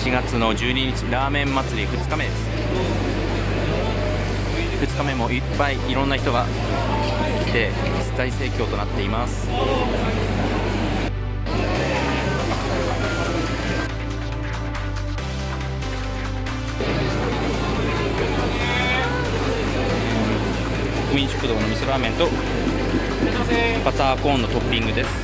1月の12日ラーメン祭り2日目です。2日目もいっぱいいろんな人が来て大盛況となっています。国民食堂の味噌ラーメンとバターコーンのトッピングです。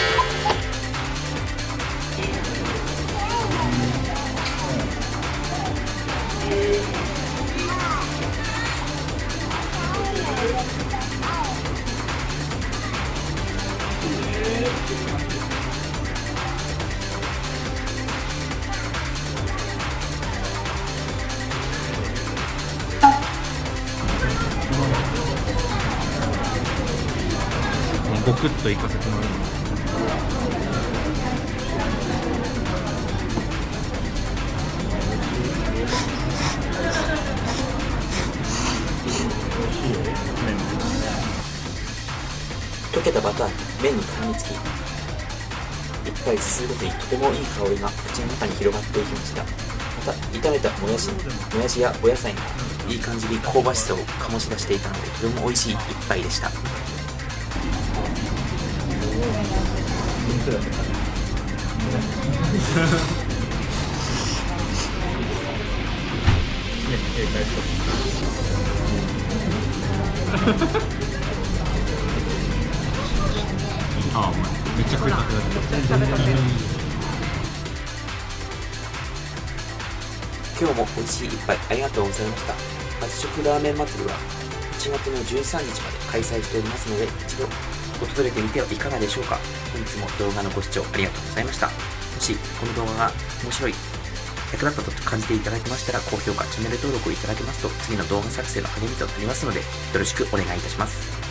ゴクッといかせてもらいます。 溶けたバターに麺に絡みつき、一杯すするごとにとてもいい香りが口の中に広がっていきました。また炒めたもやしやお野菜がいい感じに香ばしさを醸し出していたので、とても美味しい一杯でした。 あ、めっちゃ食いたくなってる。 今日も美味しい一杯ありがとうございました。町食ラーメン祭りは1月の13日まで開催しておりますので、一度訪れてみてはいかがでしょうか。本日も動画のご視聴ありがとうございました。もしこの動画が面白い、役立ったと感じていただけましたら、高評価、チャンネル登録をいただけますと次の動画作成の励みとなりますので、よろしくお願いいたします。